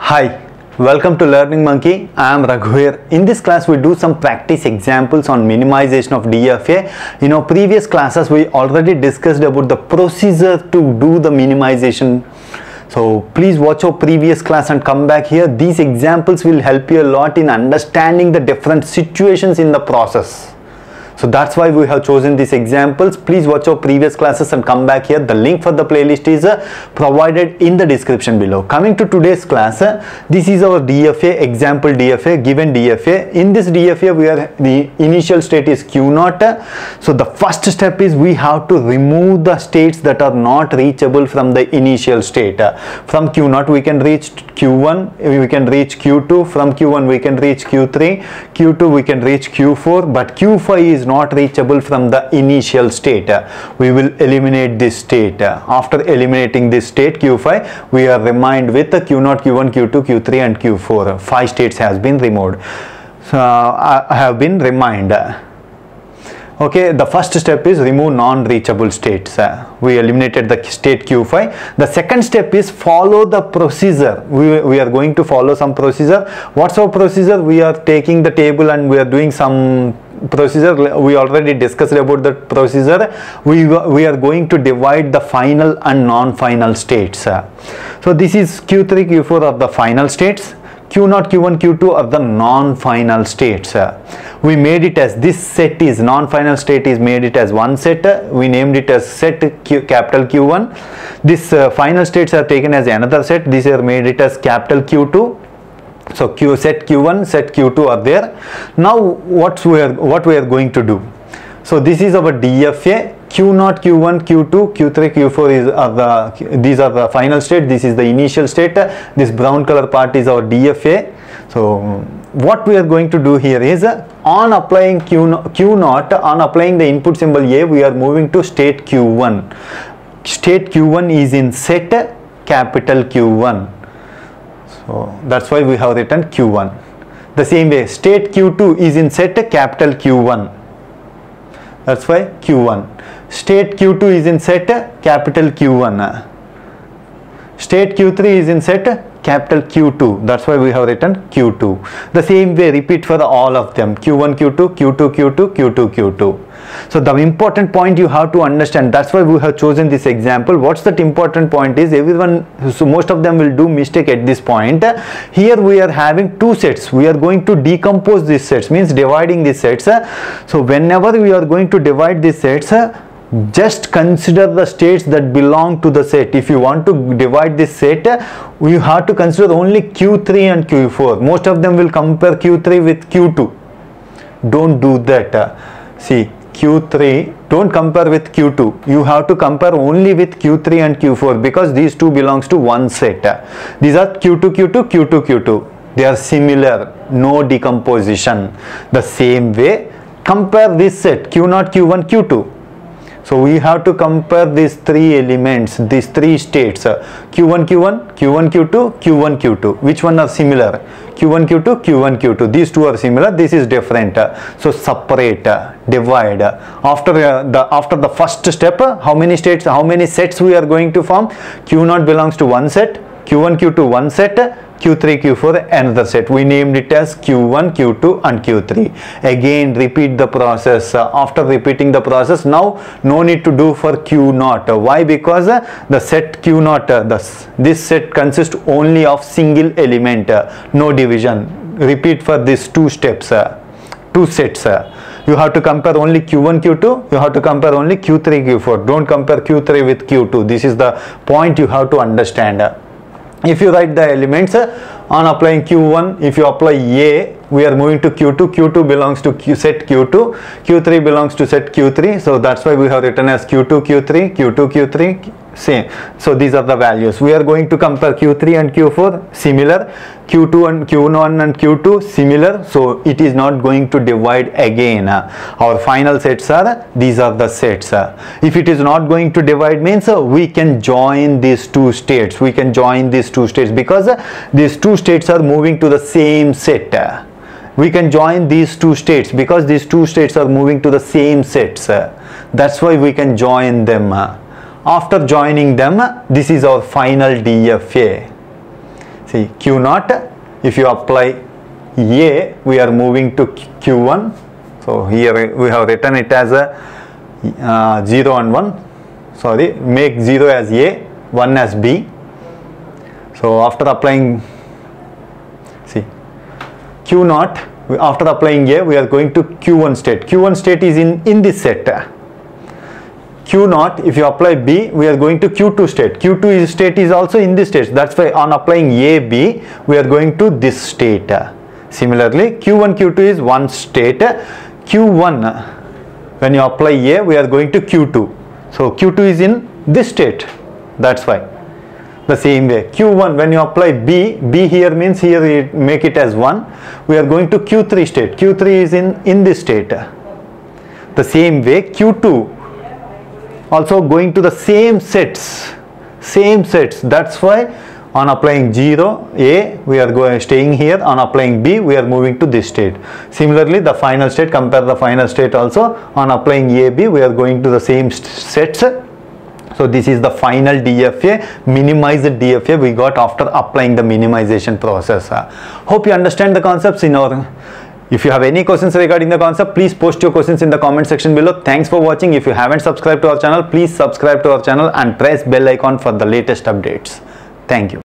Hi, welcome to Learning Monkey. I am Raghu here. In this class, we do some practice examples on minimization of DFA. In our previous classes, we already discussed about the procedure to do the minimization. So please watch our previous class and come back here. These examples will help you a lot in understanding the different situations in the process. So that's why we have chosen these examples. Please watch our previous classes and come back here. The link for the playlist is provided in the description below. Coming to today's class, this is our DFA, example DFA, given DFA. In this DFA, the initial state is Q0. So the first step is we have to remove the states that are not reachable from the initial state. From Q0, we can reach Q1, we can reach Q2. From Q1, we can reach Q3. Q2, we can reach Q4. But Q5 is not reachable from the initial state. We will eliminate this state. After eliminating this state Q5, we are remained with the Q0, Q1, Q2, Q3 and Q4. 5 states has been removed. So have been remained. Okay, the first step is remove non-reachable states. We eliminated the state Q5. The second step is follow the procedure. We are going to follow some procedure. What's our procedure? We are taking the table and we are doing some procedure. We already discussed about the procedure. We are going to divide the final and non-final states. So this is Q3, Q4 are the final states. Q0, Q1, Q2 are the non-final states. We made it as this set is non-final state is made it as one set. We named it as set capital Q1. This final states are taken as another set. These are made it as capital Q2. So set Q1, set Q2 are there. Now what we are going to do? So this is our DFA. Q0, Q1, Q2, Q3, Q4 these are the final state. This is the initial state. This brown color part is our DFA. So what we are going to do here is on applying Q0, on applying the input symbol A, we are moving to state Q1. State Q1 is in set capital Q1. So that's why we have written Q1. The same way, state Q2 is in set capital Q1. That's why Q1. State Q2 is in set capital Q1. State Q3 is in set capital Q2. That's why we have written Q2. The same way, repeat for all of them. Q1, Q2, Q2, Q2, Q2, Q2. So the important point you have to understand, that's why we have chosen this example. What's that important point is so most of them will do mistake at this point. Here we are having two sets. We are going to decompose these sets, means dividing these sets. So whenever we are going to divide these sets, just consider the states that belong to the set. If you want to divide this set, you have to consider only Q3 and Q4. Most of them will compare Q3 with Q2. Don't do that. See, Q3, don't compare with Q2. You have to compare only with Q3 and Q4 because these two belongs to one set. These are Q2, Q2, Q2, Q2. They are similar, no decomposition. The same way, compare this set Q0, Q1, Q2. So we have to compare these three elements, these three states, Q1, Q1, Q1, Q2, Q1, Q2. Which one are similar? Q1, Q2, Q1, Q2. These two are similar. This is different. So separate, divide. After the first step, how many states, how many sets we are going to form? Q0 belongs to one set. Q1, Q2 one set. Q3, Q4 another set. We named it as Q1, Q2 and Q3. Again repeat the process. After repeating the process, now no need to do for Q0. Why? Because the set Q0, this set consists only of single element, no division. Repeat for these two steps, two sets. You have to compare only Q1, Q2. You have to compare only Q3, Q4. Don't compare Q3 with Q2. This is the point you have to understand. If you write the elements on applying Q1, if you apply A, we are moving to Q2. Q2 belongs to set Q2. Q3 belongs to set Q3. So that's why we have written as Q2, Q3, Q2, Q3. Same. So these are the values. We are going to compare Q3 and Q4 similar. Q2 and Q1 and Q2 similar. So it is not going to divide again. Our final sets are, these are the sets. If it is not going to divide means we can join these two states. We can join these two states because these two states are moving to the same set. We can join these two states because these two states are moving to the same sets. That's why we can join them. After joining them, this is our final DFA. See Q naught, if you apply A, we are moving to Q1. So here we have written it as a 0 and 1. Sorry, make 0 as A, 1 as B. So after applying, see Q naught, after applying A, we are going to Q1 state. Q1 state is in this set. Q naught, if you apply B, we are going to Q2 state. Q2 state is also in this state. That's why on applying A, B, we are going to this state. Similarly, Q1, Q2 is one state. Q1, when you apply A, we are going to Q2. So Q2 is in this state. That's why. The same way, Q1, when you apply B, B here means here we make it as 1. We are going to Q3 state. Q3 is in this state. The same way, Q2 also going to the same sets. That's why on applying 0 A, we are staying here. On applying B, we are moving to this state. Similarly, the final state, compare the final state also. On applying A, B, we are going to the same sets. So this is the final DFA, minimized DFA we got after applying the minimization process. Hope you understand the concepts in our. If you have any questions regarding the concept, please post your questions in the comment section below. Thanks for watching. If you haven't subscribed to our channel, please subscribe to our channel and press bell icon for the latest updates. Thank you.